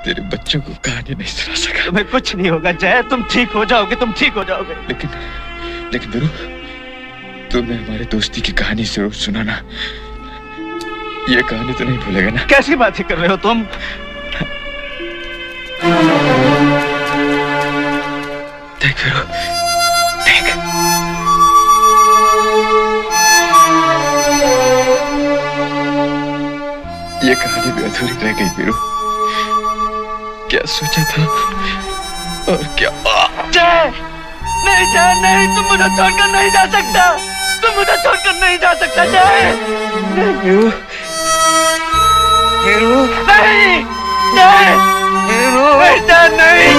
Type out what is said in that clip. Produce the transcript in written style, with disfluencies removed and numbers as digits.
तेरे बच्चों को कहानी नहीं सुना सका। तुम्हें कुछ नहीं होगा जय, तुम ठीक हो जाओगे, तुम ठीक हो जाओगे। लेकिन वीरू, तुमने हमारे दोस्ती की कहानी जरूर सुनाना। ये कहानी तो नहीं भूलेगा ना? कैसी बातें कर रहे हो तुम? देख वीरू, देख। ये कहानी भी अधूरी रह गई वीरू। क्या सोचा था और क्या। जय, नहीं जय, नहीं, तुम मुझे छोड़कर नहीं जा सकता, तुम मुझे छोड़कर नहीं जा सकता जय। वीरू, वीरू, नहीं जय, वीरू, बेटा नहीं।